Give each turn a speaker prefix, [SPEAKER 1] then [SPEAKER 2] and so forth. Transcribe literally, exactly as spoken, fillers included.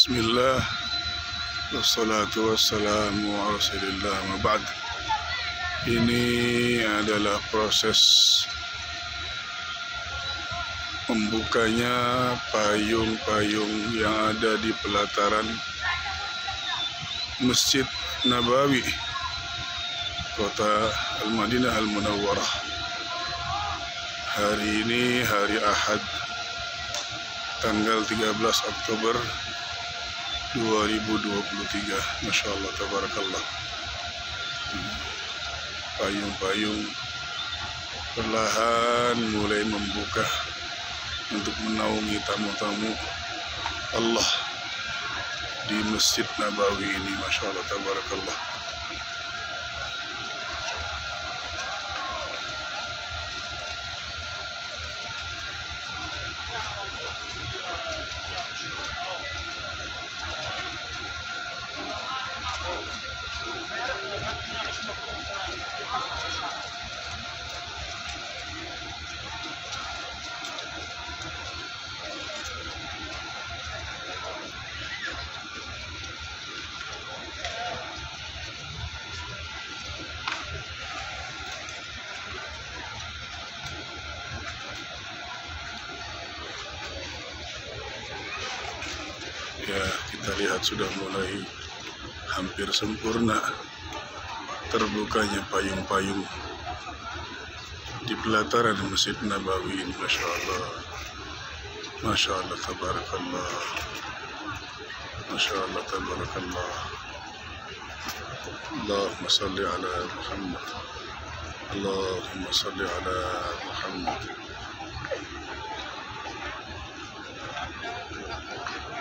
[SPEAKER 1] Bismillah, wassalatu wassalamu ala rasulillah, ma ba'd. Ini adalah proses membukanya payung-payung yang ada di pelataran Masjid Nabawi, kota Al-Madinah Al-Munawwarah. Hari ini hari Ahad, tanggal tiga belas Oktober dua ribu dua puluh tiga. Masya Allah, tabarakallah. Payung-payung perlahan mulai membuka untuk menaungi tamu-tamu Allah di Masjid Nabawi ini. Masya Allah, tabarakallah. Ya, kita lihat sudah mulai hampir sempurna terbukanya payung-payung di pelataran Masjid Nabawi ini. Masya Allah, Masya Allah, tabarakallah, Masya Allah, tabarakallah. Allahumma salli ala Muhammad, Allahumma salli ala Muhammad.